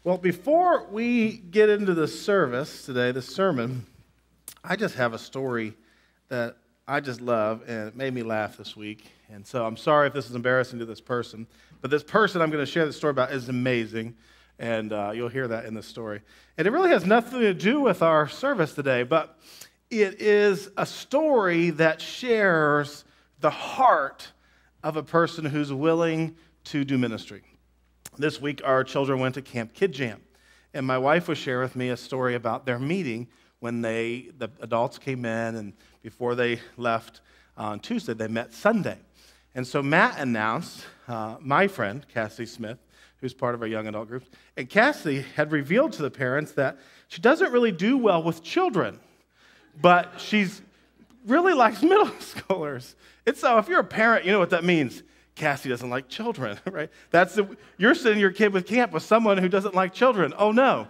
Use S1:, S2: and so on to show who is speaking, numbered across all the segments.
S1: Well, before we get into the service today, the sermon, I just have a story that I just love, and it made me laugh this week. And so I'm sorry if this is embarrassing to this person, but this person I'm going to share the story about is amazing, and you'll hear that in the story. And it really has nothing to do with our service today, but it is a story that shares the heart of a person who's willing to do ministry. This week, our children went to Camp Kid Jam, and my wife was sharing with me a story about their meeting when the adults came in, and before they left on Tuesday, they met Sunday. And so Matt announced, my friend, Cassie Smith, who's part of our young adult group, and Cassie had revealed to the parents that she doesn't really do well with children, but she's really likes middle schoolers. And so if you're a parent, you know what that means. Cassie doesn't like children, right? You're sending your kid with camp with someone who doesn't like children. Oh, no.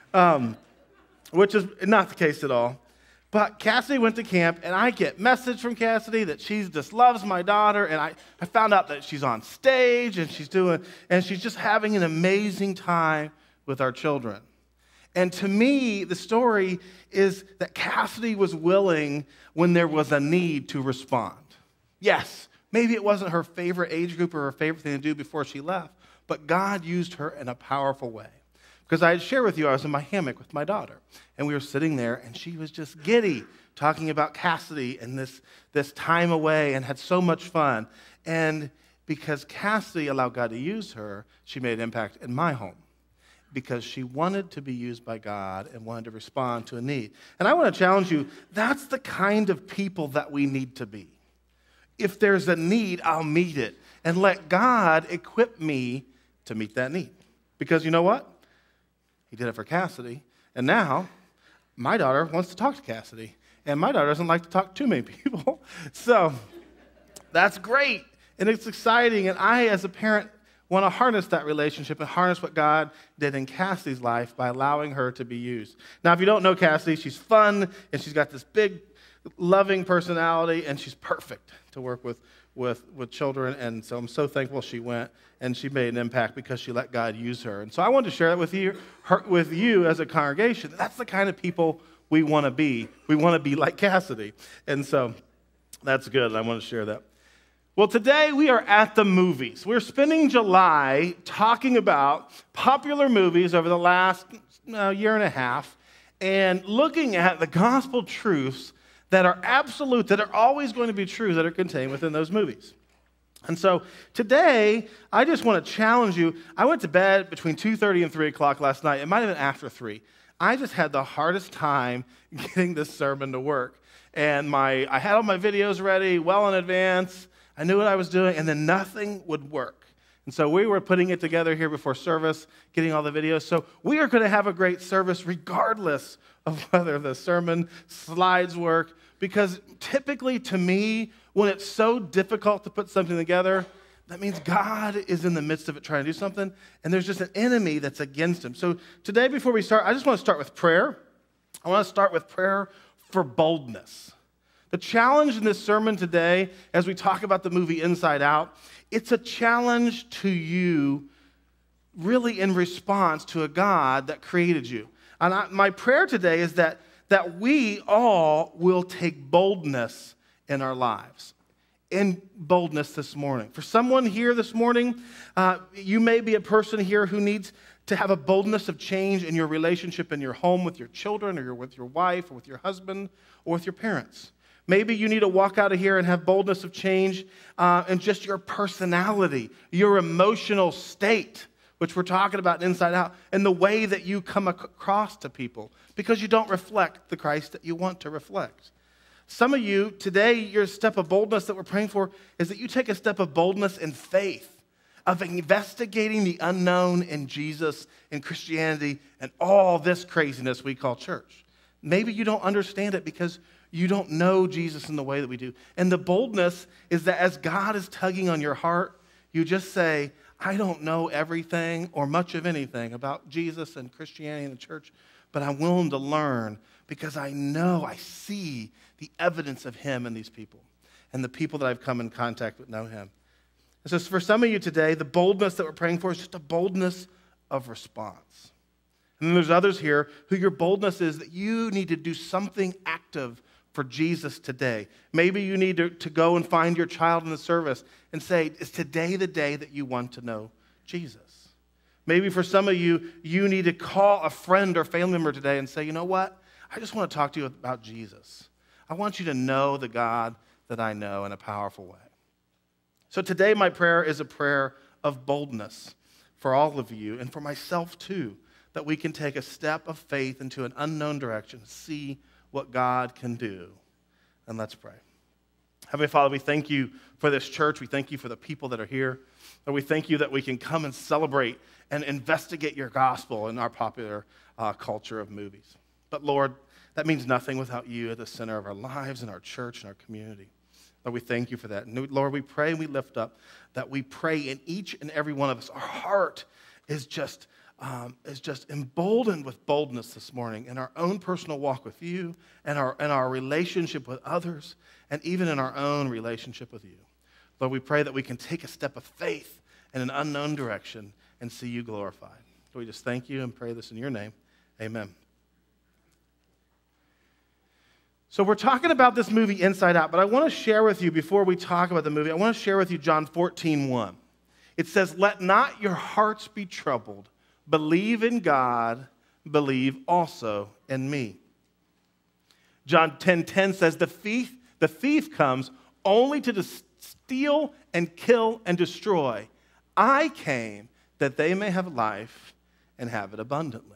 S1: Which is not the case at all. But Cassidy went to camp, and I get message from Cassidy that she just loves my daughter, and I found out that she's on stage, and she's just having an amazing time with our children. And to me, the story is that Cassidy was willing when there was a need to respond. Yes, maybe it wasn't her favorite age group or her favorite thing to do before she left, but God used her in a powerful way. Because I had shared with you, I was in my hammock with my daughter, and we were sitting there, and she was just giddy, talking about Cassidy and this time away, and had so much fun. And because Cassidy allowed God to use her, she made an impact in my home, because she wanted to be used by God and wanted to respond to a need. And I want to challenge you, that's the kind of people that we need to be. If there's a need, I'll meet it, and let God equip me to meet that need. Because you know what? He did it for Cassidy, and now my daughter wants to talk to Cassidy, and my daughter doesn't like to talk to too many people. So that's great, and it's exciting, and I, as a parent, want to harness that relationship and harness what God did in Cassidy's life by allowing her to be used. Now, if you don't know Cassidy, she's fun, and she's got this big, loving personality, and she's perfect to work with children, and so I'm so thankful she went, and she made an impact because she let God use her. And so I wanted to share that with you as a congregation. That's the kind of people we want to be. We want to be like Cassidy. And so that's good, and I want to share that. Well, today we are at the movies. We're spending July talking about popular movies over the last year and a half and looking at the gospel truths that are absolute, that are always going to be true, that are contained within those movies. And so today, I just want to challenge you. I went to bed between 2:30 and 3 o'clock last night. It might have been after 3. I just had the hardest time getting this sermon to work. And I had all my videos ready well in advance. I knew what I was doing, and then nothing would work. And so we were putting it together here before service, getting all the videos. So we are going to have a great service regardless of whether the sermon slides work, because typically to me, when it's so difficult to put something together, that means God is in the midst of it trying to do something, and there's just an enemy that's against him. So today, before we start, I just want to start with prayer. I want to start with prayer for boldness. The challenge in this sermon today, as we talk about the movie Inside Out, it's a challenge to you really in response to a God that created you. And my prayer today is that we all will take boldness in our lives. In boldness this morning. For someone here this morning, you may be a person here who needs to have a boldness of change in your relationship in your home with your children, or with your wife, or with your husband, or with your parents. Maybe you need to walk out of here and have boldness of change in just your personality, your emotional state, which we're talking about Inside Out, and the way that you come across to people, because you don't reflect the Christ that you want to reflect. Some of you, today, your step of boldness that we're praying for is that you take a step of boldness in faith, of investigating the unknown in Jesus and Christianity and all this craziness we call church. Maybe you don't understand it because you don't know Jesus in the way that we do. And the boldness is that as God is tugging on your heart, you just say, I don't know everything or much of anything about Jesus and Christianity and the church, but I'm willing to learn because I see the evidence of him in these people. And the people that I've come in contact with know him. And so for some of you today, the boldness that we're praying for is just a boldness of response. And then there's others here who your boldness is that you need to do something active for Jesus today. Maybe you need to go and find your child in the service and say, is today the day that you want to know Jesus? Maybe for some of you, you need to call a friend or family member today and say, you know what? I just want to talk to you about Jesus. I want you to know the God that I know in a powerful way. So today my prayer is a prayer of boldness for all of you and for myself too, that we can take a step of faith into an unknown direction, see what God can do. And let's pray. Heavenly Father, we thank you for this church. We thank you for the people that are here. And we thank you that we can come and celebrate and investigate your gospel in our popular culture of movies. But Lord, that means nothing without you at the center of our lives and our church and our community. Lord, we thank you for that. And Lord, we pray and we lift up that we pray in each and every one of us. Our heart is just emboldened with boldness this morning in our own personal walk with you and our relationship with others and even in our own relationship with you. Lord, we pray that we can take a step of faith in an unknown direction and see you glorified. So we just thank you and pray this in your name. Amen. So we're talking about this movie Inside Out, but I want to share with you, before we talk about the movie, I want to share with you John 14:1. It says, let not your hearts be troubled. Believe in God, believe also in me. John 10:10 says, the thief comes only to steal and kill and destroy. I came that they may have life and have it abundantly.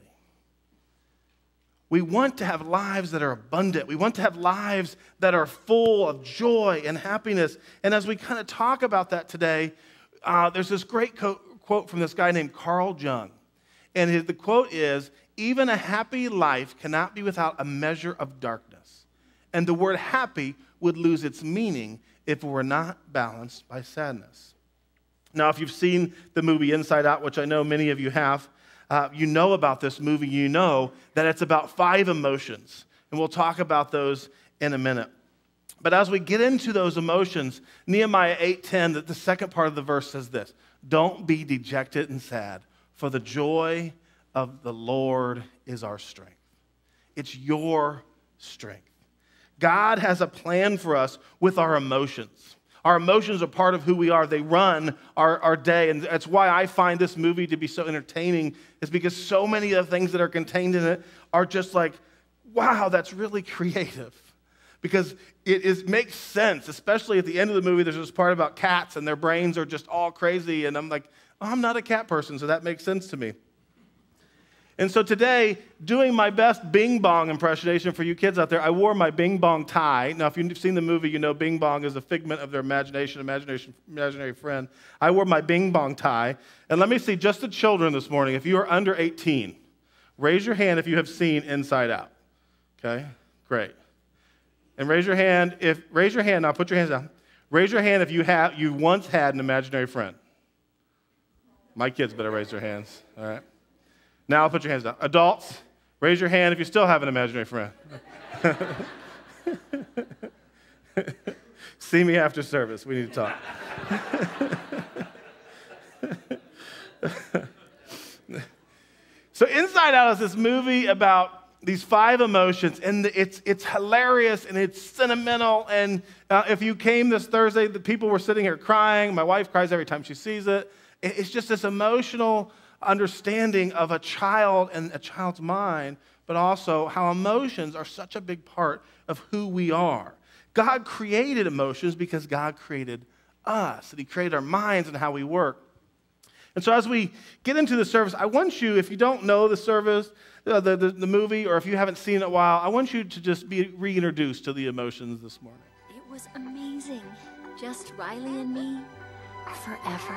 S1: We want to have lives that are abundant. We want to have lives that are full of joy and happiness. And as we kind of talk about that today, there's this great quote from this guy named Carl Jung. And the quote is, even a happy life cannot be without a measure of darkness. And the word happy would lose its meaning if it were not balanced by sadness. Now, if you've seen the movie Inside Out, which I know many of you have, you know about this movie, you know that it's about 5 emotions. And we'll talk about those in a minute. But as we get into those emotions, Nehemiah 8:10, the second part of the verse says this, don't be dejected and sad, for the joy of the Lord is our strength. It's your strength. God has a plan for us with our emotions. Our emotions are part of who we are. They run our day. And that's why I find this movie to be so entertaining, is because so many of the things that are contained in it are just like, wow, that's really creative. Because it makes sense, especially at the end of the movie, there's this part about cats and their brains are just all crazy. And I'm like, oh, I'm not a cat person, so that makes sense to me. And so today, doing my best Bing Bong impersonation for you kids out there, I wore my Bing Bong tie. Now, if you've seen the movie, you know Bing Bong is a figment of their imaginary friend. I wore my Bing Bong tie. And let me see, just the children this morning, if you are under 18, raise your hand if you have seen Inside Out. Okay, great. And raise your hand now, put your hands down. Raise your hand if you once had an imaginary friend. My kids better raise their hands, all right? Now put your hands down. Adults, raise your hand if you still have an imaginary friend. See me after service. We need to talk. So Inside Out is this movie about these 5 emotions, and it's hilarious, and it's sentimental, and if you came this Thursday, the people were sitting here crying. My wife cries every time she sees it. It's just this emotional understanding of a child and a child's mind, but also how emotions are such a big part of who we are. God created emotions because God created us, and he created our minds and how we work. And so as we get into the service, I want you, if you don't know the service, the movie, or if you haven't seen it in a while, I want you to just be reintroduced to the emotions this morning.
S2: It was amazing. Just Riley and me forever.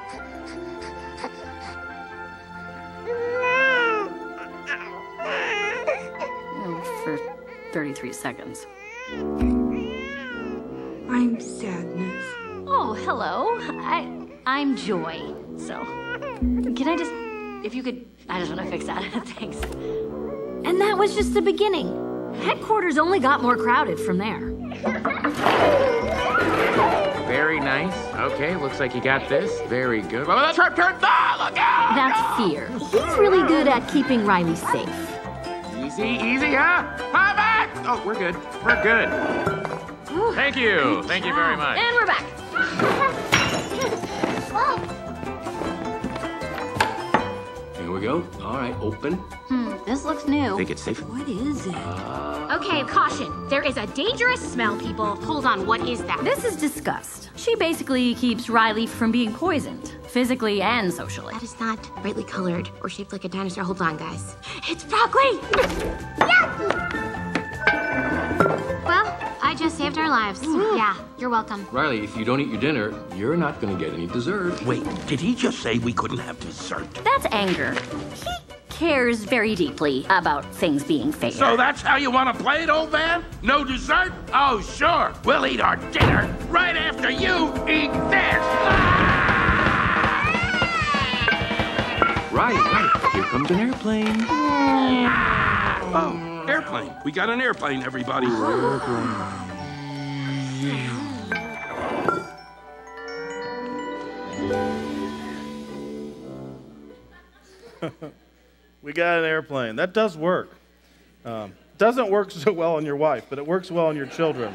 S2: For 33 seconds.
S3: I'm Sadness.
S2: Oh, hello. I'm Joy. So, can I just, if you could, I just want to fix that. Thanks. And that was just the beginning. Headquarters only got more crowded from there.
S4: Very nice. Okay, looks like you got this. Very good. Oh, that's her turn. Ah, look out!
S2: That's Fear. He's really good at keeping Riley safe.
S4: Easy, huh? Come back! Oh, we're good. We're good. Thank you. Thank you very much.
S2: And we're back.
S5: Here we go. All right, open.
S2: This looks new.
S5: Think it's safe?
S3: What is it?
S6: Okay, caution. There is a dangerous smell, people. Hold on, what is that?
S2: This is disgust. She basically keeps Riley from being poisoned, physically and socially.
S6: That is not brightly colored or shaped like a dinosaur. Hold on, guys. It's broccoli! Well, I just saved our lives. Yeah, you're welcome.
S5: Riley, if you don't eat your dinner, you're not going to get any dessert.
S7: Wait, did he just say we couldn't have dessert?
S2: That's anger. He cares very deeply about things being fair.
S7: So that's how you want to play it, old man? No dessert? Oh, sure. We'll eat our dinner right after you eat this.
S5: Riley, here comes an airplane.
S7: Oh, airplane. We got an airplane, everybody.
S1: We got an airplane. That does work. Doesn't work so well on your wife, but it works well on your children.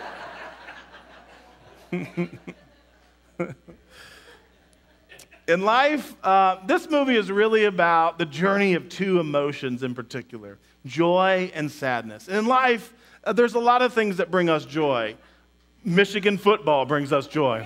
S1: In life, this movie is really about the journey of two emotions in particular, joy and sadness. In life, there's a lot of things that bring us joy. Michigan football brings us joy.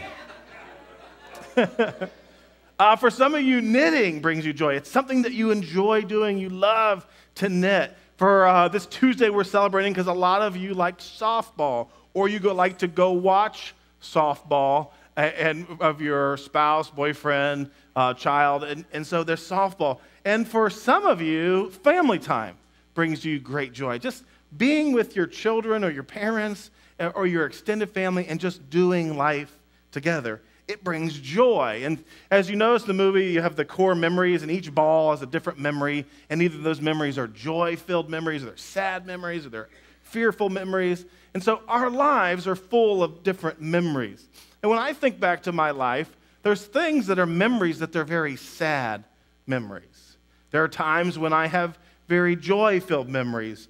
S1: For some of you, knitting brings you joy. It's something that you enjoy doing. You love to knit. For this Tuesday, we're celebrating because a lot of you like softball, or you like to go watch softball and of your spouse, boyfriend, child, and so there's softball. And for some of you, family time brings you great joy. Just being with your children or your parents or your extended family and just doing life together. It brings joy. And as you notice in the movie, you have the core memories, and each ball has a different memory, and either those memories are joy-filled memories, or they're sad memories, or they're fearful memories. And so our lives are full of different memories. And when I think back to my life, there's things that are memories that they're very sad memories. There are times when I have very joy-filled memories.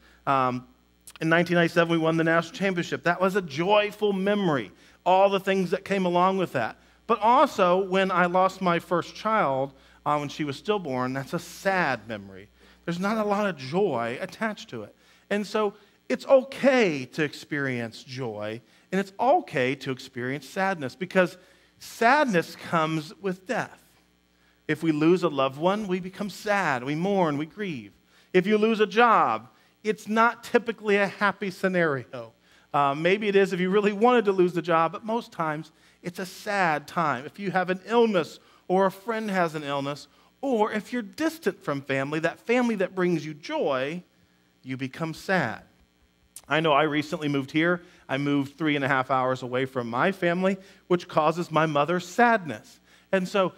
S1: In 1997, we won the national championship. That was a joyful memory, all the things that came along with that. But also, when I lost my first child, when she was stillborn, that's a sad memory. There's not a lot of joy attached to it. And so it's okay to experience joy, and it's okay to experience sadness, because sadness comes with death. If we lose a loved one, we become sad, we mourn, we grieve. If you lose a job, it's not typically a happy scenario. Maybe it is if you really wanted to lose the job, but most times it's a sad time. If you have an illness or a friend has an illness, or if you're distant from family, that family that brings you joy, you become sad. I know I recently moved here. I moved 3.5 hours away from my family, which causes my mother sadness. And so,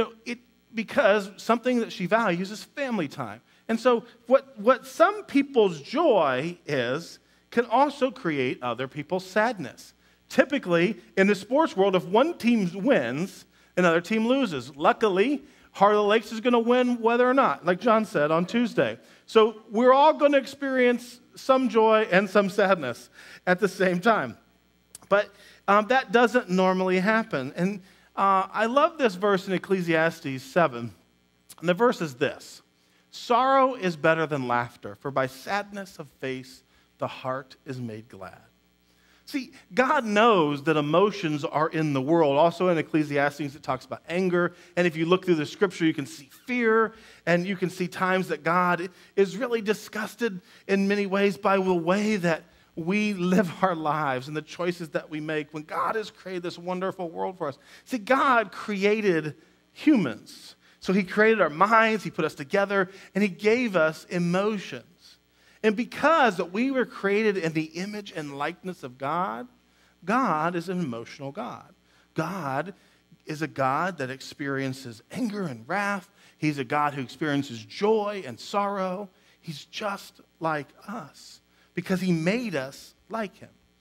S1: because something that she values is family time. And so what some people's joy is can also create other people's sadness. Typically, in the sports world, if one team wins, another team loses. Luckily, Heart of the Lakes is going to win whether or not, like John said on Tuesday. So we're all going to experience some joy and some sadness at the same time. But that doesn't normally happen. And I love this verse in Ecclesiastes 7. And the verse is this: sorrow is better than laughter, for by sadness of face the heart is made glad. See, God knows that emotions are in the world. Also in Ecclesiastes, it talks about anger. And if you look through the scripture, you can see fear. And you can see times that God is really disgusted in many ways by the way that we live our lives and the choices that we make when God has created this wonderful world for us. See, God created humans. So he created our minds, he put us together, and he gave us emotions. And because we were created in the image and likeness of God, God is an emotional God. God is a God that experiences anger and wrath. He's a God who experiences joy and sorrow. He's just like us because he made us like him.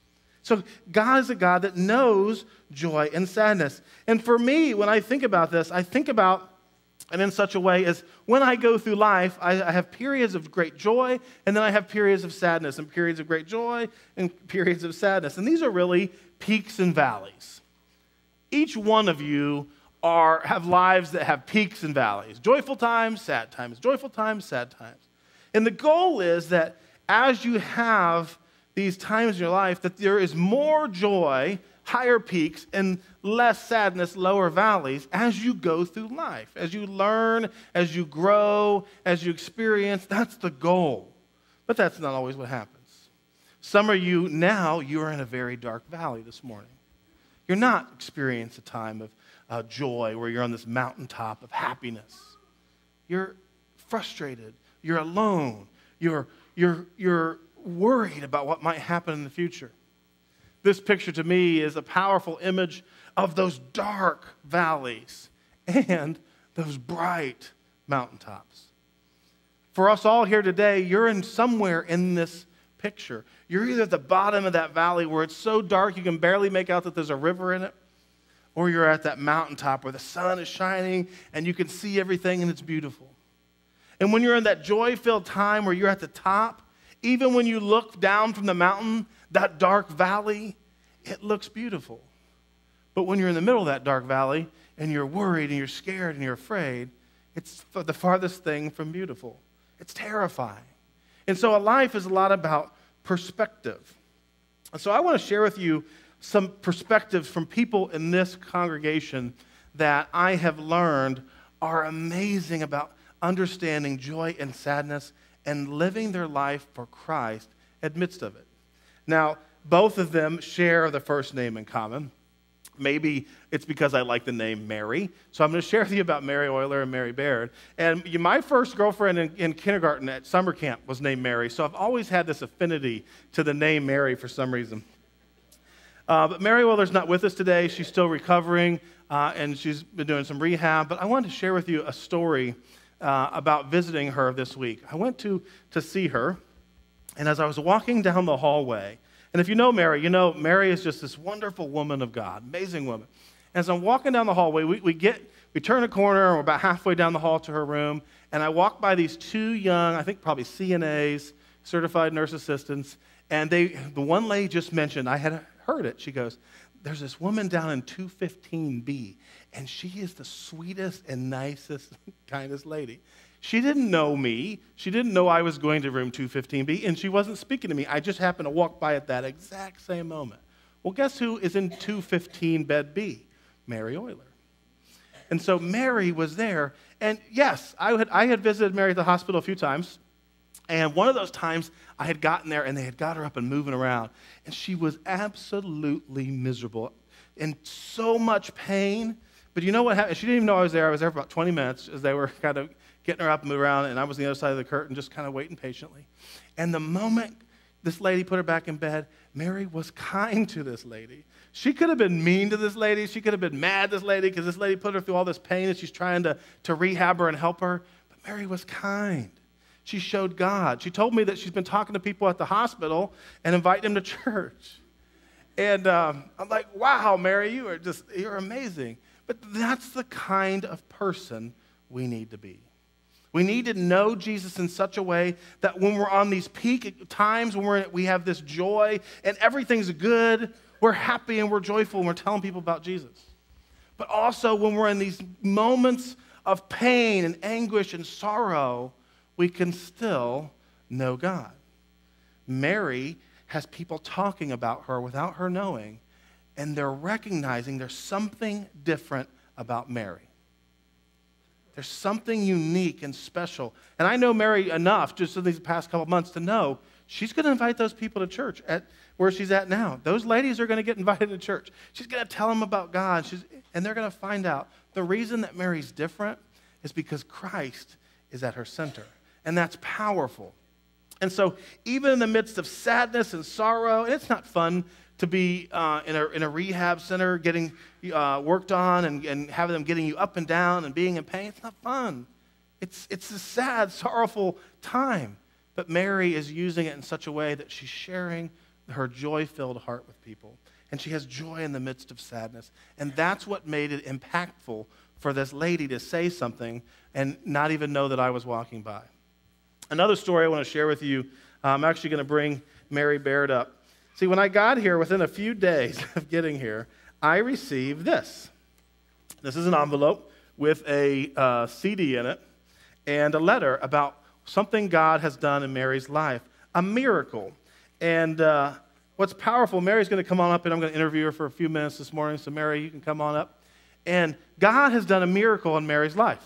S1: So God is a God that knows joy and sadness. And for me, when I think about this, I think about it in such a way as when I go through life, I have periods of great joy, and then I have periods of sadness, and periods of great joy, and periods of sadness. And these are really peaks and valleys. Each one of you have lives that have peaks and valleys. Joyful times, sad times. Joyful times, sad times. And the goal is that as you have these times in your life, that there is more joy, higher peaks, and less sadness, lower valleys, as you go through life. As you learn, as you grow, as you experience, that's the goal. But that's not always what happens. Some of you now, you're in a very dark valley this morning. You're not experiencing a time of joy where you're on this mountaintop of happiness. You're frustrated. You're alone. You're worried about what might happen in the future. This picture to me is a powerful image of those dark valleys and those bright mountaintops. For us all here today, you're in somewhere in this picture. You're either at the bottom of that valley where it's so dark you can barely make out that there's a river in it, or you're at that mountaintop where the sun is shining and you can see everything and it's beautiful. And when you're in that joy-filled time where you're at the top, even when you look down from the mountain, that dark valley, it looks beautiful. But when you're in the middle of that dark valley and you're worried and you're scared and you're afraid, it's the farthest thing from beautiful. It's terrifying. And so a life is a lot about perspective. And so I want to share with you some perspectives from people in this congregation that I have learned are amazing about understanding joy and sadness and living their life for Christ amidst of it. Now, both of them share the first name in common. Maybe it's because I like the name Mary. So I'm going to share with you about Mary Euler and Mary Baird. And my first girlfriend in kindergarten at summer camp was named Mary. So I've always had this affinity to the name Mary for some reason. But Mary Euler's not with us today. She's still recovering, and she's been doing some rehab. But I wanted to share with you a story about visiting her this week. I went to see her, and as I was walking down the hallway, and if you know Mary is just this wonderful woman of God, amazing woman. As I'm walking down the hallway, we turn a corner, and we're about halfway down the hall to her room, and I walk by these two young, I think probably CNAs, certified nurse assistants, and the one lady just mentioned, I had heard it, she goes, there's this woman down in 215B, and she is the sweetest and nicest, kindest lady. She didn't know me. She didn't know I was going to room 215B, and she wasn't speaking to me. I just happened to walk by at that exact same moment. Well, guess who is in 215 bed B? Mary Euler. And so Mary was there, and yes, I had visited Mary at the hospital a few times, and one of those times I had gotten there, and they had got her up and moving around, and she was absolutely miserable, in so much pain. But you know what happened? She didn't even know I was there. I was there for about 20 minutes as they were kind of getting her up and moving around, and I was on the other side of the curtain just kind of waiting patiently. And the moment this lady put her back in bed, Mary was kind to this lady. She could have been mean to this lady. She could have been mad at this lady because this lady put her through all this pain and she's trying to rehab her and help her. But Mary was kind. She showed God. She told me that she's been talking to people at the hospital and inviting them to church. And I'm like, wow, Mary, you're amazing. But that's the kind of person we need to be. We need to know Jesus in such a way that when we're on these peak times, when we have this joy and everything's good, we're happy and we're joyful and we're telling people about Jesus. But also when we're in these moments of pain and anguish and sorrow, we can still know God. Mary has people talking about her without her knowing, and they're recognizing there's something different about Mary. There's something unique and special. And I know Mary enough, just in these past couple months, to know she's going to invite those people to church at where she's at now. Those ladies are going to get invited to church. She's going to tell them about God, and they're going to find out the reason that Mary's different is because Christ is at her center. And that's powerful. And so even in the midst of sadness and sorrow, and it's not fun to be in a rehab center getting worked on and having them getting you up and down and being in pain. It's not fun. It's a sad, sorrowful time. But Mary is using it in such a way that she's sharing her joy-filled heart with people. And she has joy in the midst of sadness. And that's what made it impactful for this lady to say something and not even know that I was walking by. Another story I want to share with you, I'm actually going to bring Mary Baird up. See, when I got here, within a few days of getting here, I received this. This is an envelope with a CD in it and a letter about something God has done in Mary's life, a miracle. And what's powerful, Mary's going to come on up, and I'm going to interview her for a few minutes this morning. So, Mary, you can come on up. And God has done a miracle in Mary's life.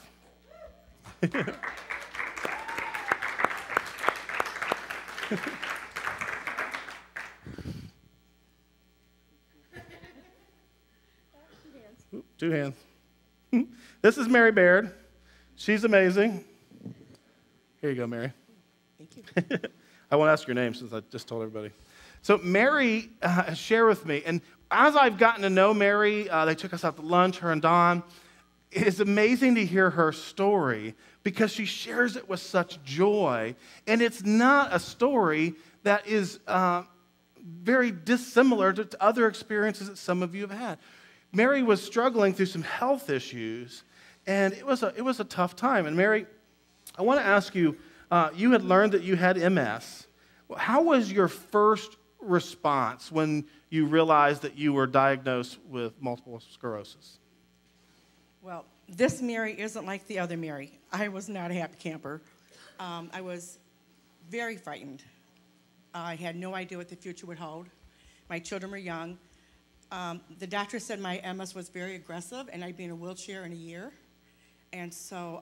S1: Two hands. This is Mary Baird. She's amazing. Here you go, Mary.
S8: Thank you.
S1: I won't ask your name since I just told everybody. So Mary shared with me, and as I've gotten to know Mary, they took us out to lunch, her and Don. It's amazing to hear her story because she shares it with such joy, and it's not a story that is very dissimilar to other experiences that some of you have had. Mary was struggling through some health issues, and it was a tough time. And Mary, I want to ask you, you had learned that you had MS. How was your first response when you realized that you were diagnosed with multiple sclerosis?
S8: Well, this Mary isn't like the other Mary. I was not a happy camper. I was very frightened. I had no idea what the future would hold. My children were young. The doctor said my MS was very aggressive and I'd be in a wheelchair in a year. And so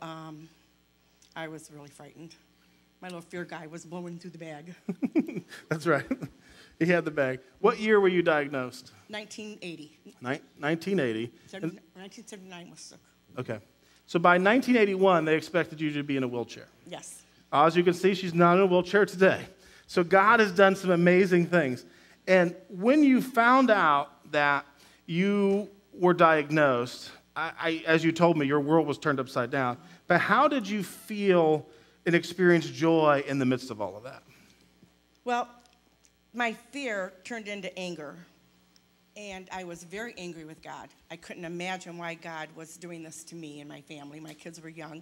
S8: I was really frightened. My little fear guy was blowing through the bag.
S1: That's right. He had the bag. What year were you diagnosed?
S8: 1980.
S1: 1980.
S8: 1979 was sick.
S1: Okay. So by 1981, they expected you to be in a wheelchair.
S8: Yes.
S1: As you can see, she's not in a wheelchair today. So God has done some amazing things. And when you found out that you were diagnosed, as you told me, your world was turned upside down. But how did you feel and experience joy in the midst of all of that?
S8: Well, my fear turned into anger. And I was very angry with God. I couldn't imagine why God was doing this to me and my family. My kids were young.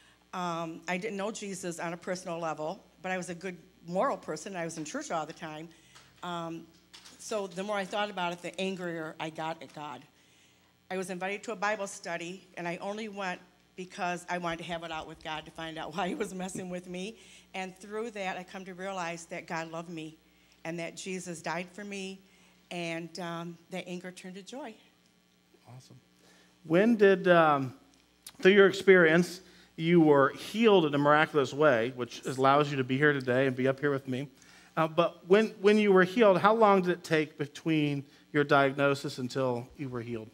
S8: I didn't know Jesus on a personal level, but I was a good moral person. I was in church all the time. So the more I thought about it, the angrier I got at God. I was invited to a Bible study, and I only went because I wanted to have it out with God to find out why he was messing with me. And through that, I come to realize that God loved me and that Jesus died for me, and that anger turned to joy.
S1: Awesome. When did, through your experience, you were healed in a miraculous way, which allows you to be here today and be up here with me. But when you were healed, how long did it take between your diagnosis until you were healed?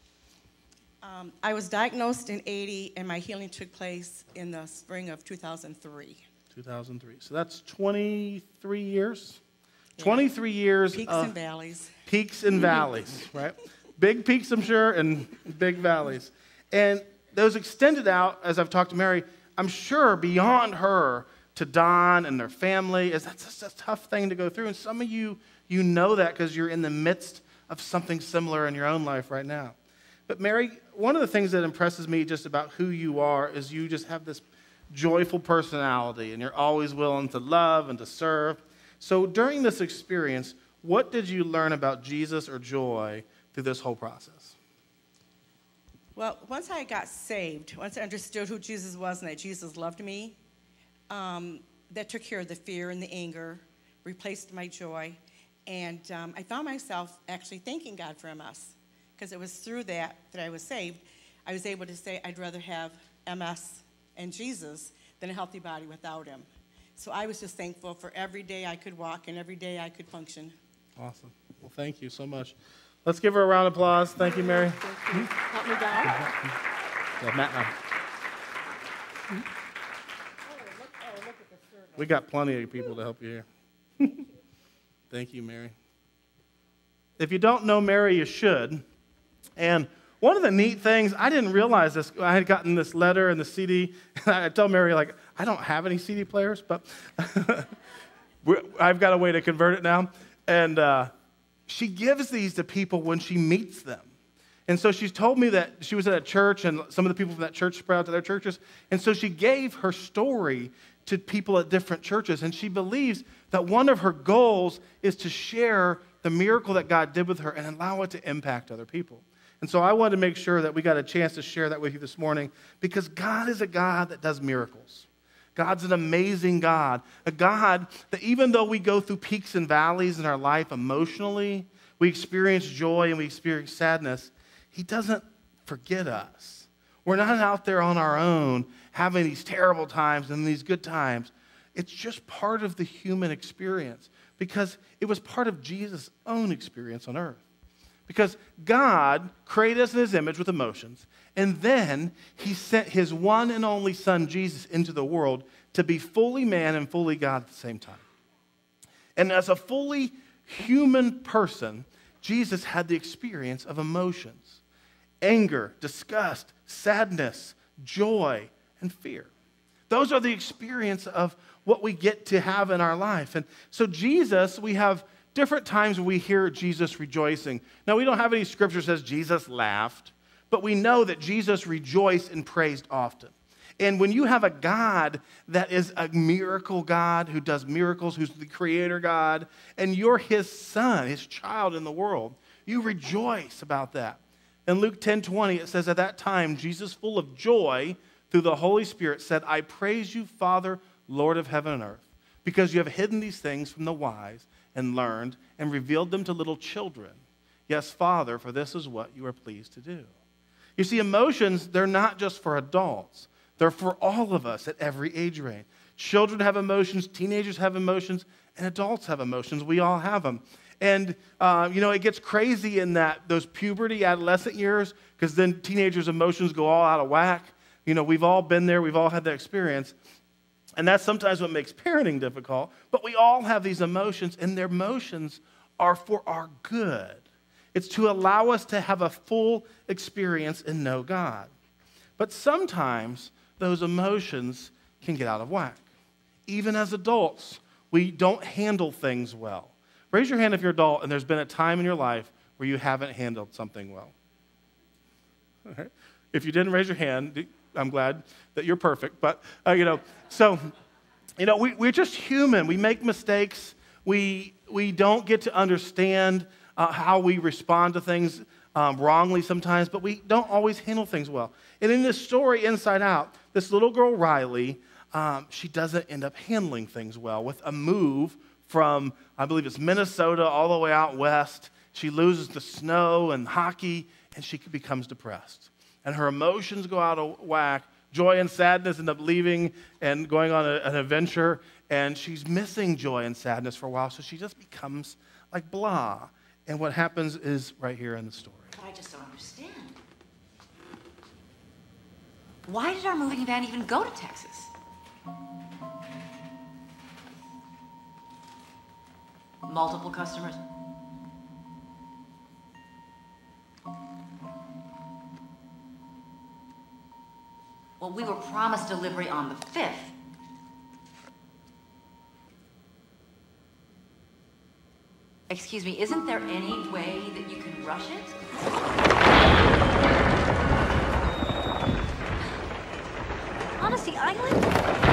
S8: I was diagnosed in 80, and my healing took place in the spring of 2003.
S1: 2003. So that's 23 years? Yeah. 23 years.
S8: Peaks and valleys.
S1: Peaks and valleys, right? Big peaks, I'm sure, and big valleys. And those extended out, as I've talked to Mary, I'm sure beyond her to Don and their family. That's a tough thing to go through. And some of you know that because you're in the midst of something similar in your own life right now. But Mary, one of the things that impresses me just about who you are is you just have this joyful personality, and you're always willing to love and to serve. So during this experience, what did you learn about Jesus or joy through this whole process?
S8: Well, once I got saved, once I understood who Jesus was and that Jesus loved me, that took care of the fear and the anger, replaced my joy, and I found myself actually thanking God for MS, because it was through that I was saved. I was able to say I'd rather have MS and Jesus than a healthy body without him. So I was just thankful for every day I could walk and every day I could function.
S1: Awesome. Well, thank you so much. Let's give her a round of applause. Thank you, Mary.
S8: Thank you. Help me down.
S1: Yeah, Matt now. We got plenty of people to help you here. Thank you, Mary. If you don't know Mary, you should. And one of the neat things, I didn't realize this. I had gotten this letter and the CD. And I told Mary, I don't have any CD players, but I've got a way to convert it now. And she gives these to people when she meets them. And so she's told me that she was at a church and some of the people from that church spread out to their churches. And so she gave her story to people at different churches. And she believes that one of her goals is to share the miracle that God did with her and allow it to impact other people. And so I wanted to make sure that we got a chance to share that with you this morning, because God is a God that does miracles. God's an amazing God, a God that even though we go through peaks and valleys in our life emotionally, we experience joy and we experience sadness, He doesn't forget us. We're not out there on our own having these terrible times and these good times. It's just part of the human experience, because it was part of Jesus' own experience on earth. Because God created us in His image with emotions, and then He sent His one and only Son, Jesus, into the world to be fully man and fully God at the same time. And as a fully human person, Jesus had the experience of emotions: anger, disgust, sadness, joy, and fear. Those are the experience of what we get to have in our life. And so Jesus, we have different times when we hear Jesus rejoicing. Now, we don't have any scripture that says Jesus laughed, but we know that Jesus rejoiced and praised often. And when you have a God that is a miracle God, who does miracles, who's the creator God, and you're His son, His child in the world, you rejoice about that. In Luke 10:20, it says, at that time, Jesus, full of joy through the Holy Spirit, said, I praise you, Father, Lord of heaven and earth, because you have hidden these things from the wise and learned and revealed them to little children. Yes, Father, for this is what you are pleased to do. You see, emotions, they're not just for adults. They're for all of us at every age range. Children have emotions, teenagers have emotions, and adults have emotions. We all have them. And, it gets crazy in those puberty, adolescent years, because then teenagers' emotions go all out of whack. We've all been there. We've all had that experience. And that's sometimes what makes parenting difficult. But we all have these emotions, and their emotions are for our good. It's to allow us to have a full experience and know God. But sometimes those emotions can get out of whack. Even as adults, we don't handle things well. Raise your hand if you're an adult and there's been a time in your life where you haven't handled something well. All right. If you didn't raise your hand, I'm glad that you're perfect. But, we're just human. We make mistakes. We don't get to understand how we respond to things wrongly sometimes, but we don't always handle things well. And in this story, Inside Out, this little girl, Riley, she doesn't end up handling things well with a move from, I believe it's Minnesota, all the way out west. She loses to snow and hockey, and she becomes depressed. And her emotions go out of whack. Joy and sadness end up leaving and going on an adventure, and she's missing joy and sadness for a while, so she just becomes like blah. And what happens is right here in the story.
S9: But I just don't understand. Why did our moving van even go to Texas? Multiple customers. Well, we were promised delivery on the 5th. Excuse me, isn't there any way that you can rush it?
S2: Honesty Island?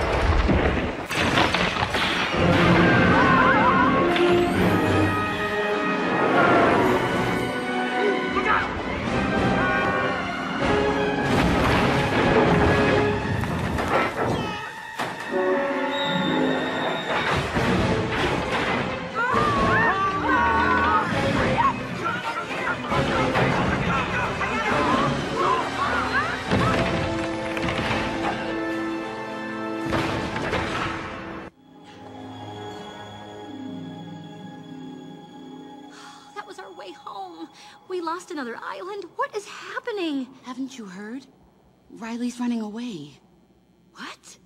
S2: Another island? What is happening?
S10: Haven't you heard? Riley's running away.
S2: What?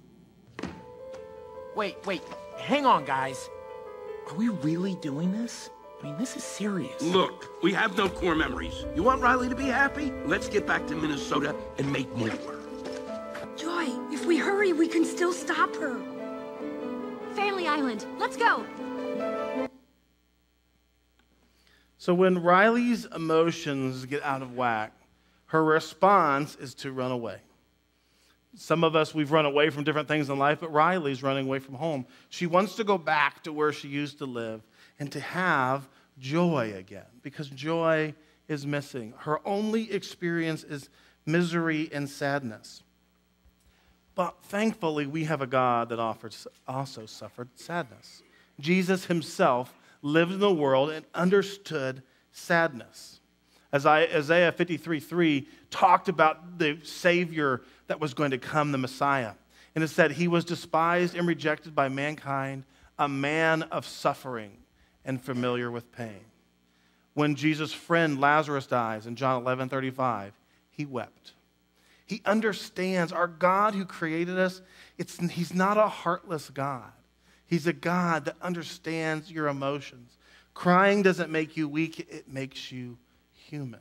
S11: Wait. Hang on, guys. Are we really doing this? I mean, this is serious.
S7: Look, we have no core memories. You want Riley to be happy? Let's get back to Minnesota and make more.
S3: Joy, if we hurry, we can still stop her.
S2: Family Island, let's go.
S1: So when Riley's emotions get out of whack, her response is to run away. Some of us, we've run away from different things in life, but Riley's running away from home. She wants to go back to where she used to live and to have joy again, because joy is missing. Her only experience is misery and sadness. But thankfully, we have a God that also suffered sadness. Jesus himself lived in the world and understood sadness. As Isaiah 53:3 talked about the Savior that was going to come, the Messiah. And it said, he was despised and rejected by mankind, a man of suffering and familiar with pain. When Jesus' friend Lazarus dies in John 11:35, he wept. He understands our God who created us. He's not a heartless God. He's a God that understands your emotions. Crying doesn't make you weak, it makes you human.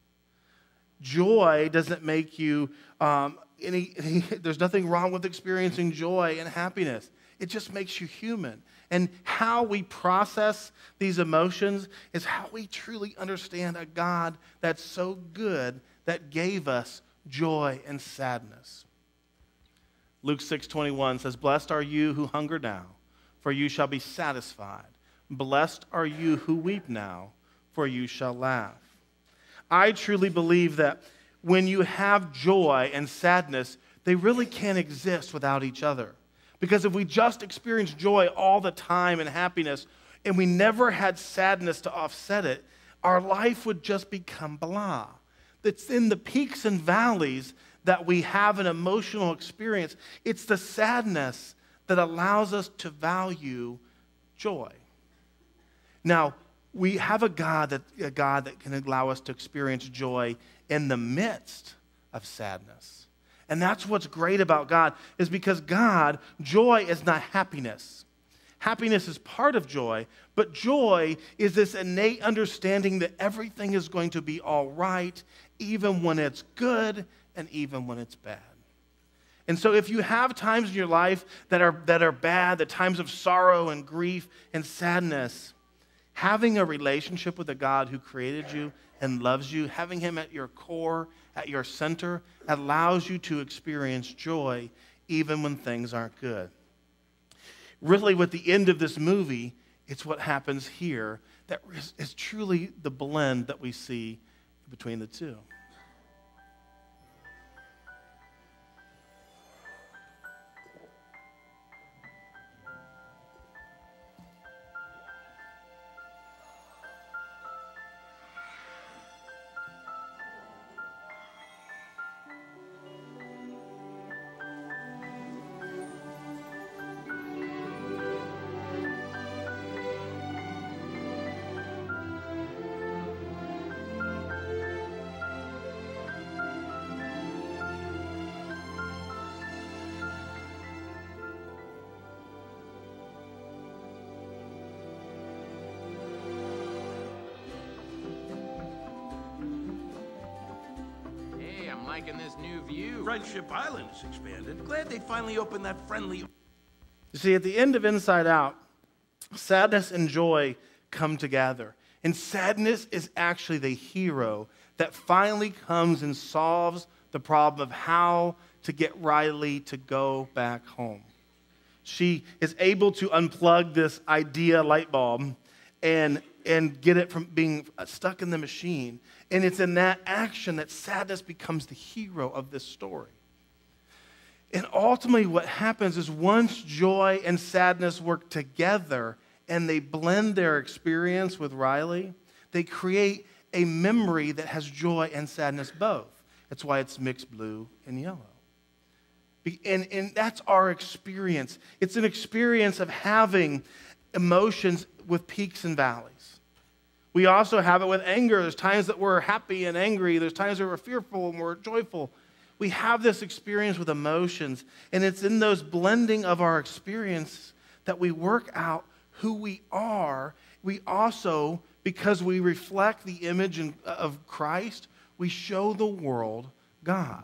S1: Joy doesn't make you, there's nothing wrong with experiencing joy and happiness. It just makes you human. And how we process these emotions is how we truly understand a God that's so good that gave us joy and sadness. Luke 6:21 says, blessed are you who hunger now, for you shall be satisfied. Blessed are you who weep now, for you shall laugh. I truly believe that when you have joy and sadness, they really can't exist without each other. Because if we just experience joy all the time and happiness, and we never had sadness to offset it, our life would just become blah. It's in the peaks and valleys that we have an emotional experience. It's the sadness that allows us to value joy. Now, we have a God that can allow us to experience joy in the midst of sadness. And that's what's great about God, is because God, joy is not happiness. Happiness is part of joy, but joy is this innate understanding that everything is going to be all right, even when it's good and even when it's bad. And so if you have times in your life that are bad, the times of sorrow and grief and sadness, having a relationship with a God who created you and loves you, having him at your core, at your center, allows you to experience joy even when things aren't good. Really, with the end of this movie, it's what happens here that is truly the blend that we see between the two.
S7: Liking this new view. Friendship Island is expanded. Glad they finally opened that friendly...
S1: You see, at the end of Inside Out, sadness and joy come together. And sadness is actually the hero that finally comes and solves the problem of how to get Riley to go back home. She is able to unplug this idea light bulb and get it from being stuck in the machine. And it's in that action that sadness becomes the hero of this story. And ultimately what happens is once joy and sadness work together and they blend their experience with Riley, they create a memory that has joy and sadness both. That's why it's mixed blue and yellow. And that's our experience. It's an experience of having emotions with peaks and valleys. We also have it with anger. There's times that we're happy and angry. There's times that we're fearful and we're joyful. We have this experience with emotions, and it's in those blending of our experience that we work out who we are. We also, because we reflect the image of Christ, we show the world God.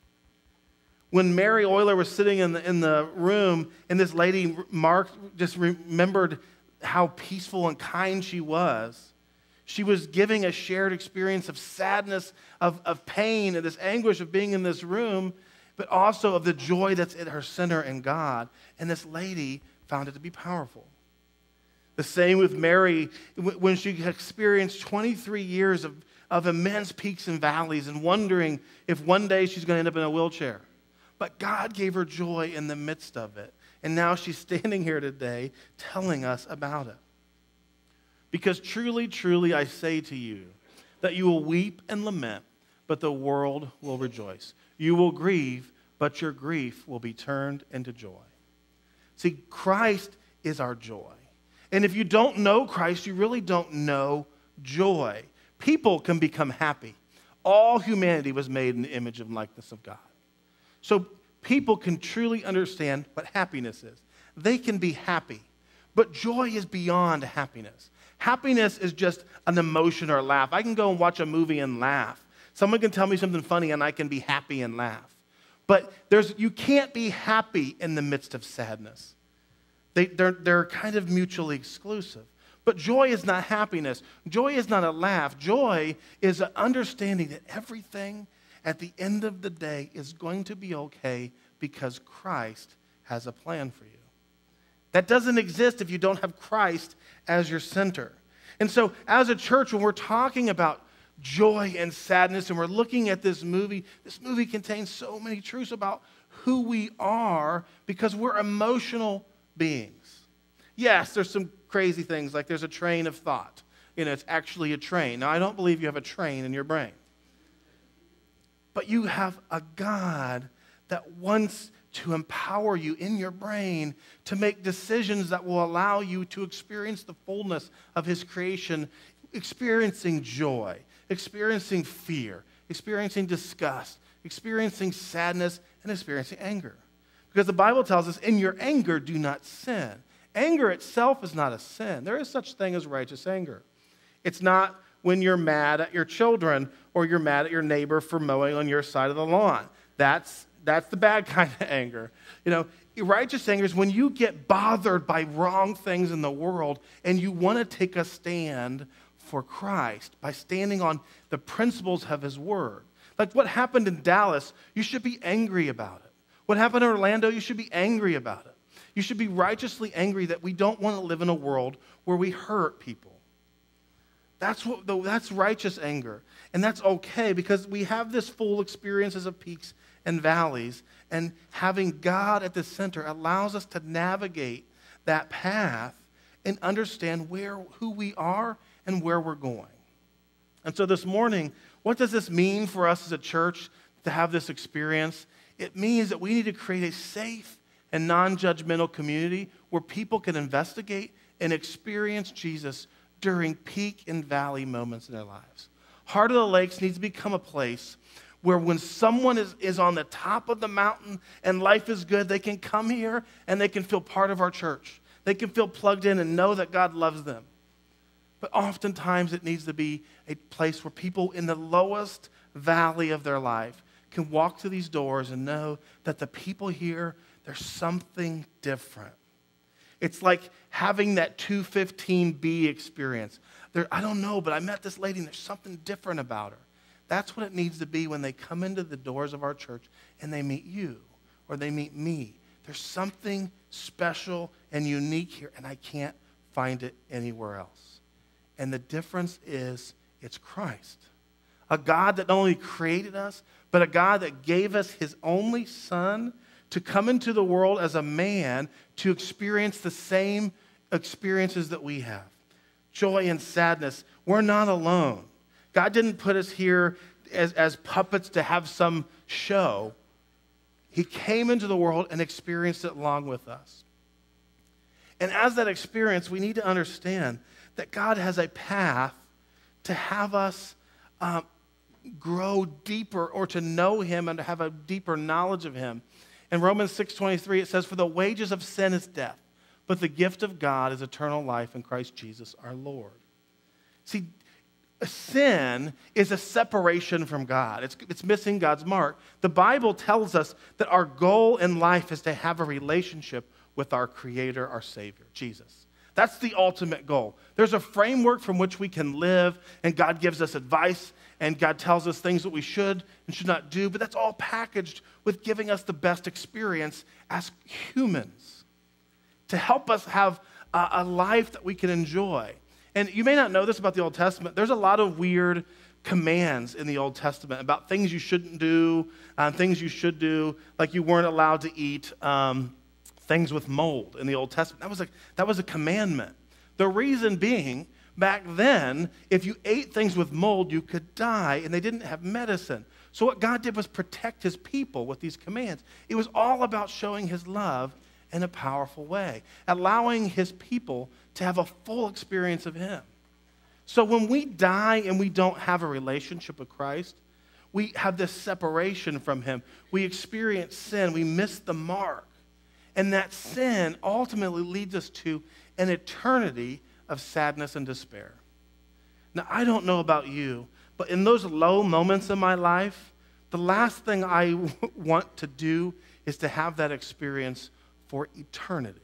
S1: When Mary Euler was sitting in the room, and this lady, Mark, just remembered how peaceful and kind she was, She was giving a shared experience of sadness, of pain, and this anguish of being in this room, but also of the joy that's in her center in God. And this lady found it to be powerful. The same with Mary, when she experienced 23 years of immense peaks and valleys and wondering if one day she's going to end up in a wheelchair. But God gave her joy in the midst of it. And now she's standing here today telling us about it. Because truly, truly, I say to you that you will weep and lament, but the world will rejoice. You will grieve, but your grief will be turned into joy. See, Christ is our joy. And if you don't know Christ, you really don't know joy. People can become happy. All humanity was made in the image and likeness of God. So people can truly understand what happiness is. They can be happy. But joy is beyond happiness. Happiness is just an emotion or a laugh. I can go and watch a movie and laugh. Someone can tell me something funny and I can be happy and laugh. But you can't be happy in the midst of sadness. They're kind of mutually exclusive. But joy is not happiness. Joy is not a laugh. Joy is an understanding that everything at the end of the day is going to be okay because Christ has a plan for you. That doesn't exist if you don't have Christ as your center. And so as a church, when we're talking about joy and sadness and we're looking at this movie contains so many truths about who we are because we're emotional beings. Yes, there's some crazy things like there's a train of thought. It's actually a train. Now, I don't believe you have a train in your brain. But you have a God that wants to empower you in your brain to make decisions that will allow you to experience the fullness of his creation, experiencing joy, experiencing fear, experiencing disgust, experiencing sadness, and experiencing anger. Because the Bible tells us, in your anger, do not sin. Anger itself is not a sin. There is such thing as righteous anger. It's not when you're mad at your children or you're mad at your neighbor for mowing on your side of the lawn. That's the bad kind of anger. Righteous anger is when you get bothered by wrong things in the world and you want to take a stand for Christ by standing on the principles of his word. Like what happened in Dallas, you should be angry about it. What happened in Orlando, you should be angry about it. You should be righteously angry that we don't want to live in a world where we hurt people. That's righteous anger. And that's okay because we have this full experiences of peaks and valleys. And having God at the center allows us to navigate that path and understand who we are and where we're going. And so this morning, what does this mean for us as a church to have this experience? It means that we need to create a safe and non-judgmental community where people can investigate and experience Jesus during peak and valley moments in their lives. Heart of the Lakes needs to become a place where when someone is on the top of the mountain and life is good, they can come here and they can feel part of our church. They can feel plugged in and know that God loves them. But oftentimes it needs to be a place where people in the lowest valley of their life can walk through these doors and know that the people here, there's something different. It's like having that 215B experience. I don't know, but I met this lady and there's something different about her. That's what it needs to be when they come into the doors of our church and they meet you or they meet me. There's something special and unique here, and I can't find it anywhere else. And the difference is it's Christ. A God that not only created us, but a God that gave us his only son to come into the world as a man to experience the same experiences that we have. Joy and sadness. We're not alone. God didn't put us here as puppets to have some show. He came into the world and experienced it along with us. And as that experience, we need to understand that God has a path to have us grow deeper or to know him and to have a deeper knowledge of him. In Romans 6:23, it says, "For the wages of sin is death, but the gift of God is eternal life in Christ Jesus our Lord." See, sin is a separation from God. It's missing God's mark. The Bible tells us that our goal in life is to have a relationship with our Creator, our Savior, Jesus. That's the ultimate goal. There's a framework from which we can live, and God gives us advice, and God tells us things that we should and should not do, but that's all packaged with giving us the best experience as humans to help us have a life that we can enjoy. And you may not know this about the Old Testament. There's a lot of weird commands in the Old Testament about things you shouldn't do, things you should do, like you weren't allowed to eat things with mold in the Old Testament. That was a commandment. The reason being, back then, if you ate things with mold, you could die, and they didn't have medicine. So what God did was protect his people with these commands. It was all about showing his love in a powerful way, allowing his people to have a full experience of him. So when we die and we don't have a relationship with Christ, we have this separation from him. We experience sin. We miss the mark. And that sin ultimately leads us to an eternity of sadness and despair. Now, I don't know about you, but in those low moments in my life, the last thing I want to do is to have that experience for eternity.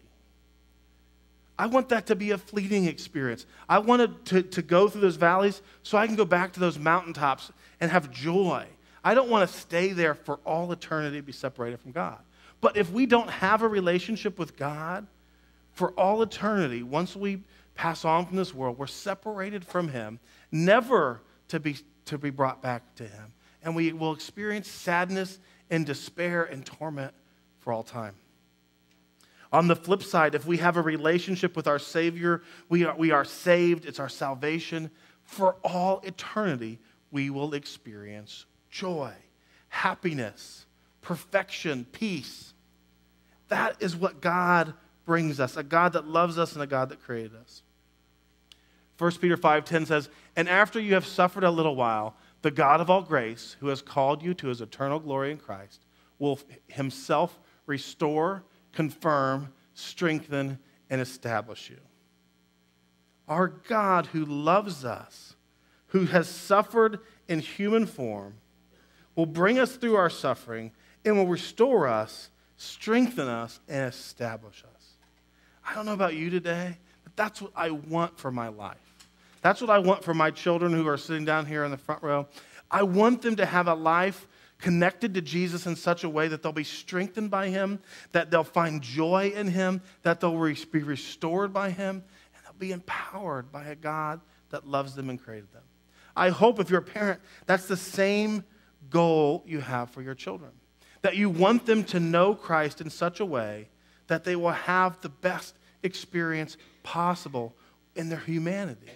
S1: I want that to be a fleeting experience. I wanted to go through those valleys so I can go back to those mountaintops and have joy. I don't want to stay there for all eternity to be separated from God. But if we don't have a relationship with God for all eternity, once we pass on from this world, we're separated from him, never to be brought back to him. And we will experience sadness and despair and torment for all time. On the flip side, if we have a relationship with our Savior, we are saved, it's our salvation. For all eternity, we will experience joy, happiness, perfection, peace. That is what God brings us, a God that loves us and a God that created us. 1 Peter 5:10 says, "And after you have suffered a little while, the God of all grace, who has called you to his eternal glory in Christ, will himself restore, confirm, strengthen, and establish you." Our God who loves us, who has suffered in human form, will bring us through our suffering and will restore us, strengthen us, and establish us. I don't know about you today, but that's what I want for my life. That's what I want for my children who are sitting down here in the front row. I want them to have a life connected to Jesus in such a way that they'll be strengthened by him, that they'll find joy in him, that they'll be restored by him, and they'll be empowered by a God that loves them and created them. I hope if you're a parent, that's the same goal you have for your children, that you want them to know Christ in such a way that they will have the best experience possible in their humanity.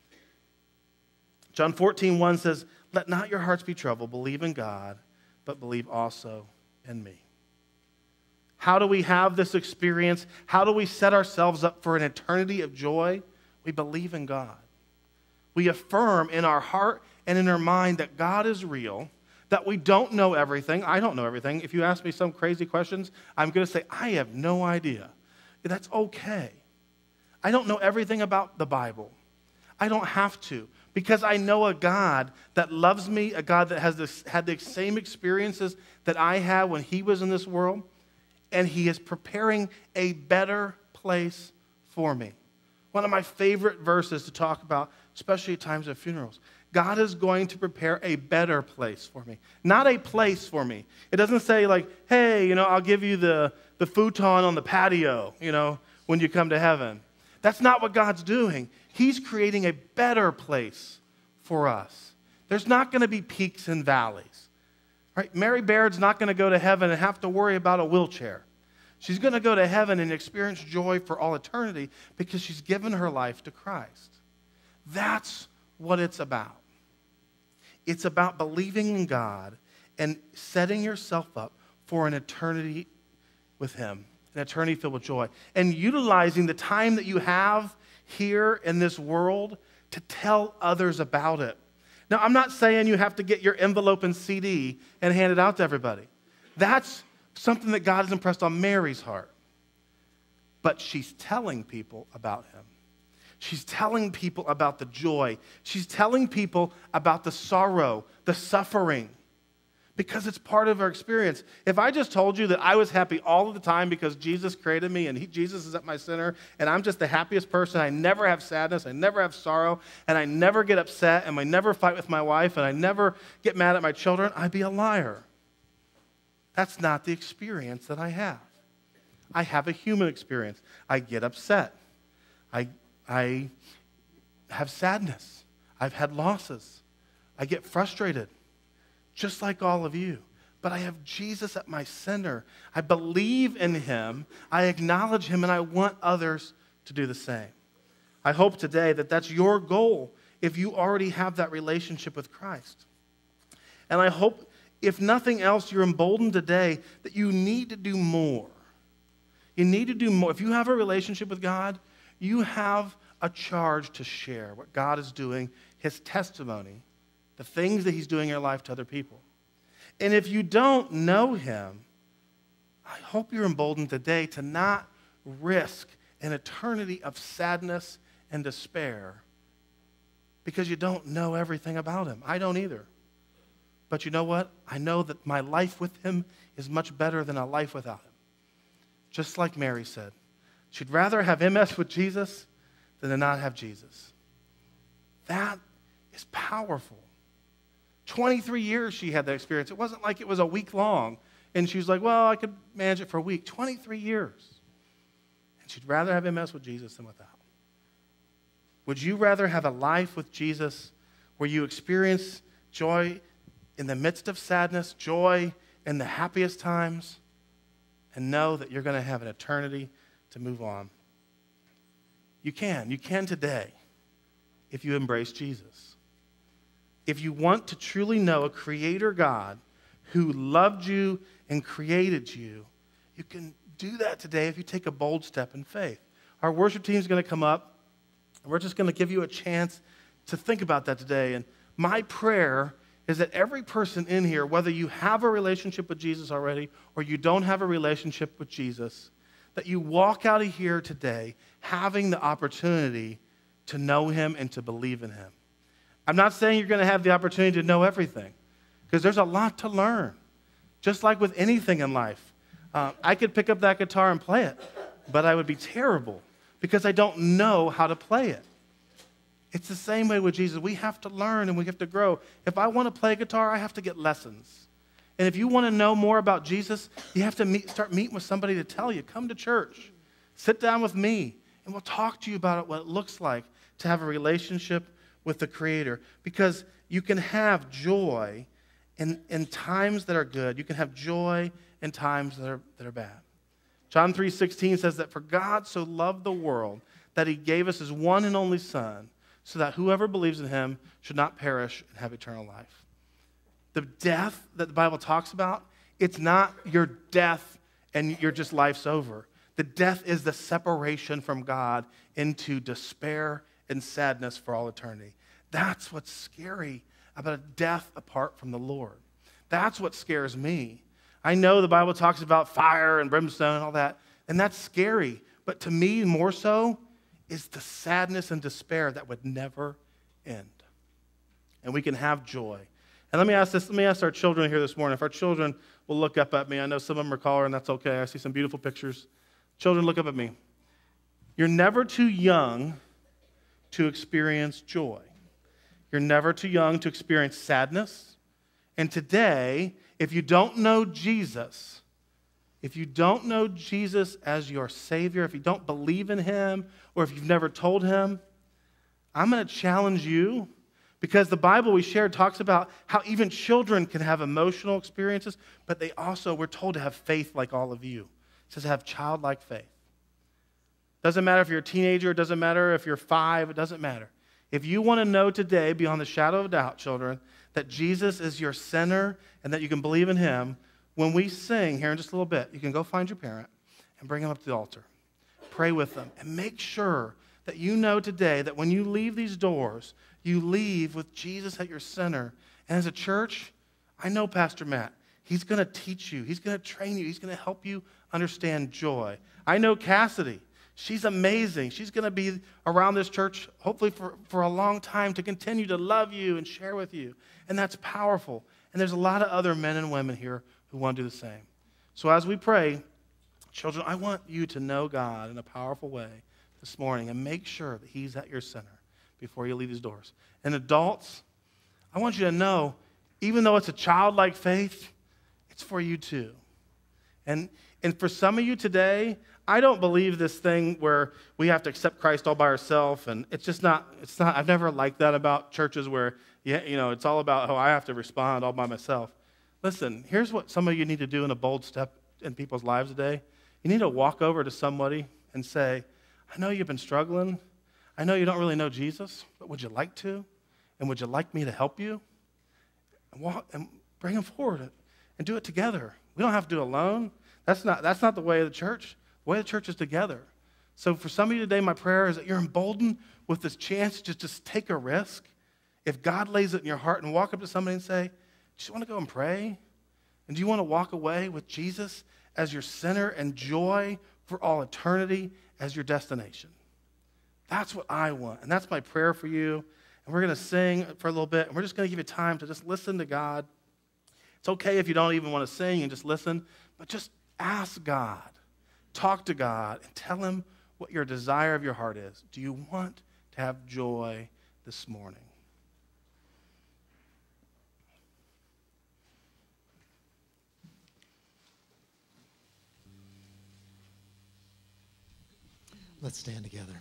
S1: John 14:1 says, "Let not your hearts be troubled. Believe in God, but believe also in me." How do we have this experience? How do we set ourselves up for an eternity of joy? We believe in God. We affirm in our heart and in our mind that God is real, that we don't know everything. I don't know everything. If you ask me some crazy questions, I'm going to say, I have no idea. That's okay. I don't know everything about the Bible. I don't have to, because I know a God that loves me, a God that has had the same experiences that I had when he was in this world, and he is preparing a better place for me. One of my favorite verses to talk about, especially at times of funerals. God is going to prepare a better place for me, not a place for me. It doesn't say like, hey, I'll give you the futon on the patio, when you come to heaven. That's not what God's doing. He's creating a better place for us. There's not going to be peaks and valleys. Right? Mary Baird's not going to go to heaven and have to worry about a wheelchair. She's going to go to heaven and experience joy for all eternity because she's given her life to Christ. That's what it's about. It's about believing in God and setting yourself up for an eternity with him, an eternity filled with joy, and utilizing the time that you have here in this world to tell others about it. Now, I'm not saying you have to get your envelope and CD and hand it out to everybody. That's something that God has impressed on Mary's heart. But she's telling people about him. She's telling people about the joy. She's telling people about the sorrow, the suffering. because it's part of our experience. If I just told you that I was happy all of the time because Jesus created me and Jesus is at my center and I'm just the happiest person, I never have sadness, I never have sorrow, and I never get upset, and I never fight with my wife, and I never get mad at my children, I'd be a liar. That's not the experience that I have. I have a human experience. I get upset. I have sadness. I've had losses. I get frustrated, just like all of you. But I have Jesus at my center. I believe in him. I acknowledge him, and I want others to do the same. I hope today that that's your goal if you already have that relationship with Christ. And I hope, if nothing else, you're emboldened today that you need to do more. You need to do more. If you have a relationship with God, you have a charge to share what God is doing, his testimony, the things that he's doing in your life to other people. And if you don't know him, I hope you're emboldened today to not risk an eternity of sadness and despair because you don't know everything about him. I don't either. But you know what? I know that my life with him is much better than a life without him. Just like Mary said. She'd rather have MS with Jesus than to not have Jesus. That is powerful. 23 years she had that experience. It wasn't like it was a week long. And she was like, well, I could manage it for a week. 23 years. And she'd rather have MS with Jesus than without. Would you rather have a life with Jesus where you experience joy in the midst of sadness, joy in the happiest times, and know that you're going to have an eternity to move on? You can. You can today if you embrace Jesus. If you want to truly know a creator God who loved you and created you, you can do that today if you take a bold step in faith. Our worship team is going to come up, and we're just going to give you a chance to think about that today. And my prayer is that every person in here, whether you have a relationship with Jesus already or you don't have a relationship with Jesus, that you walk out of here today having the opportunity to know him and to believe in him. I'm not saying you're going to have the opportunity to know everything, because there's a lot to learn, just like with anything in life. I could pick up that guitar and play it, but I would be terrible because I don't know how to play it. It's the same way with Jesus. We have to learn and we have to grow. If I want to play guitar, I have to get lessons. And if you want to know more about Jesus, you have to start meeting with somebody to tell you. Come to church. Sit down with me, and we'll talk to you about what it looks like to have a relationship with the Creator. Because you can have joy in times that are good. You can have joy in times that are bad. John 3:16 says that for God so loved the world that he gave us his one and only Son, so that whoever believes in him should not perish and have eternal life. The death that the Bible talks about, it's not your death and your just life's over. The death is the separation from God into despair and sadness for all eternity. That's what's scary about a death apart from the Lord. That's what scares me. I know the Bible talks about fire and brimstone and all that, and that's scary. But to me, more so, is the sadness and despair that would never end. And we can have joy. And let me ask our children here this morning. If our children will look up at me. I know some of them are calling, and that's okay. I see some beautiful pictures. Children, look up at me. You're never too young to experience joy. You're never too young to experience sadness. And today, if you don't know Jesus, as your Savior, if you don't believe in him, or if you've never told him, I'm going to challenge you, because the Bible we shared talks about how even children can have emotional experiences, but we're told to have faith like all of you. It says have childlike faith. Doesn't matter if you're a teenager, it doesn't matter if you're 5, it doesn't matter. If you want to know today, beyond the shadow of a doubt, children, that Jesus is your center and that you can believe in him, when we sing here in just a little bit, you can go find your parent and bring them up to the altar. Pray with them and make sure that you know today that when you leave these doors, you leave with Jesus at your center. And as a church, I know Pastor Matt. He's going to teach you. He's going to train you. He's going to help you understand joy. I know Cassidy. She's amazing. She's going to be around this church, hopefully for a long time, to continue to love you and share with you. And that's powerful. And there's a lot of other men and women here who want to do the same. So as we pray, children, I want you to know God in a powerful way this morning and make sure that he's at your center before you leave these doors. And adults, I want you to know, even though it's a childlike faith, it's for you too. And for some of you today, I don't believe this thing where we have to accept Christ all by ourselves, and it's not, I've never liked that about churches where, it's all about, I have to respond all by myself. Listen, here's what some of you need to do in a bold step in people's lives today. You need to walk over to somebody and say, I know you've been struggling. I know you don't really know Jesus, but would you like to? And would you like me to help you? And bring him forward and do it together. We don't have to do it alone. That's not the way of the church. The way of the church is together. So for some of you today, my prayer is that you're emboldened with this chance to just take a risk. If God lays it in your heart, and walk up to somebody and say, do you want to go and pray? And do you want to walk away with Jesus as your center and joy for all eternity as your destination? That's what I want, and that's my prayer for you. And we're going to sing for a little bit, and we're just going to give you time to just listen to God. It's okay if you don't even want to sing and just listen, but just ask God. Talk to God and tell him what your desire of your heart is. Do you want to have joy this morning?
S12: Let's stand together.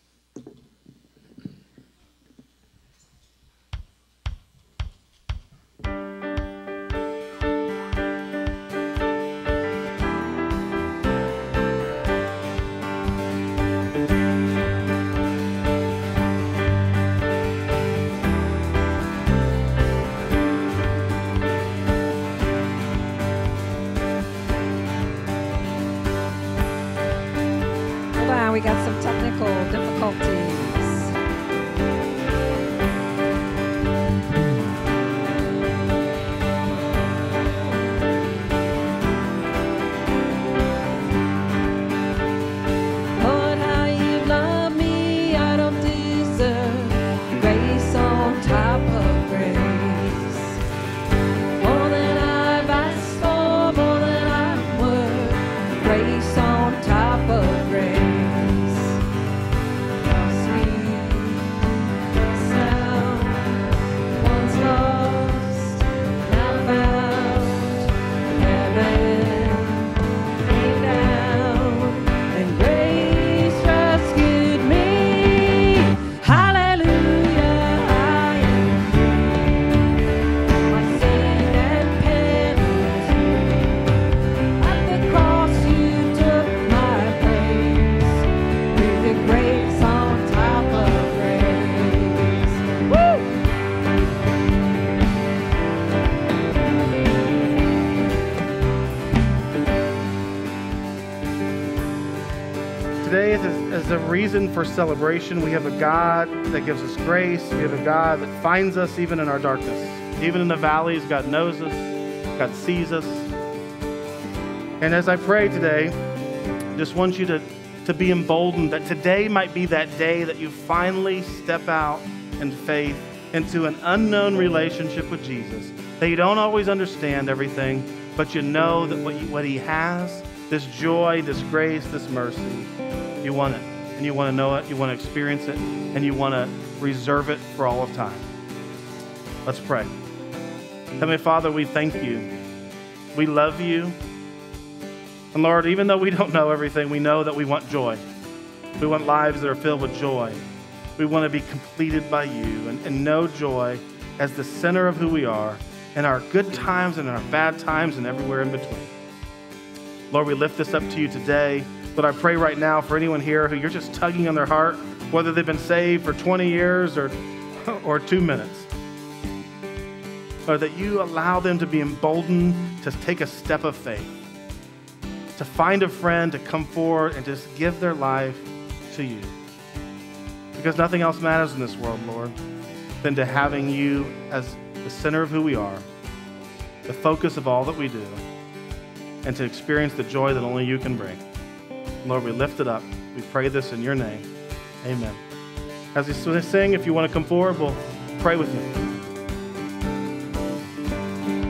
S13: We got some technical difficulties. Lord, how you love me, I don't deserve grace on top of grace. More than I've asked for, more than I'm worth, grace on top of grace.
S1: Today is a reason for celebration. We have a God that gives us grace. We have a God that finds us even in our darkness. Even in the valleys, God knows us. God sees us. And as I pray today, I just want you to be emboldened that today might be that day that you finally step out in faith into an unknown relationship with Jesus. That you don't always understand everything, but you know that what he has, this joy, this grace, this mercy, you want it, and you want to know it, you want to experience it, and you want to reserve it for all of time. Let's pray. Heavenly Father, we thank you. We love you. And Lord, even though we don't know everything, we know that we want joy. We want lives that are filled with joy. We want to be completed by you and know joy as the center of who we are in our good times and in our bad times and everywhere in between. Lord, we lift this up to you today. But I pray right now for anyone here who you're just tugging on their heart, whether they've been saved for 20 years or 2 minutes, or that you allow them to be emboldened to take a step of faith, to find a friend, to come forward and just give their life to you. Because nothing else matters in this world, Lord, than to having you as the center of who we are, the focus of all that we do, and to experience the joy that only you can bring. Lord, we lift it up. We pray this in your name. Amen. As we sing, if you want to come forward, we'll pray with you.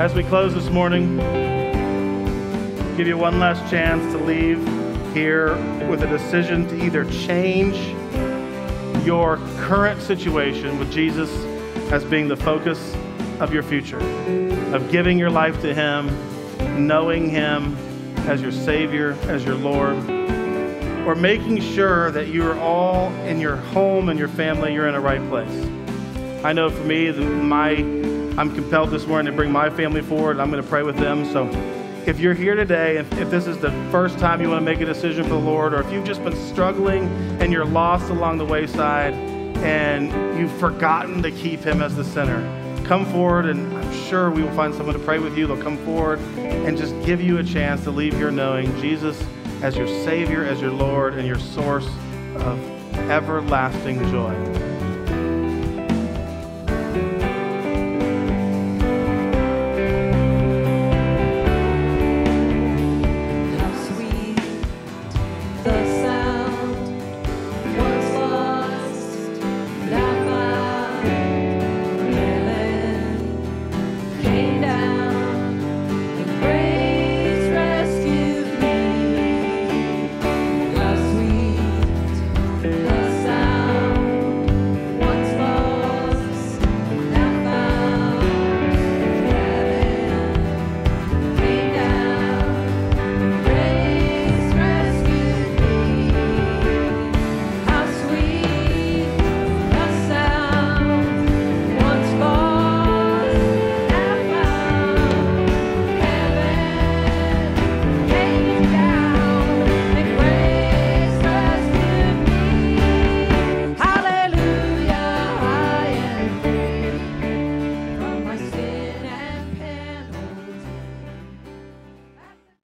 S1: As we close this morning, give you one last chance to leave here with a decision to either change your current situation with Jesus as being the focus of your future, of giving your life to Him, knowing Him as your Savior, as your Lord, or making sure that you're all in your home and your family, you're in the right place. I know for me, I'm compelled this morning to bring my family forward, and I'm going to pray with them. So if you're here today, if this is the first time you want to make a decision for the Lord, or if you've just been struggling and you're lost along the wayside and you've forgotten to keep Him as the center, come forward, and I'm sure we will find someone to pray with you. They'll come forward and just give you a chance to leave here knowing Jesus as your Savior, as your Lord, and your source of everlasting joy.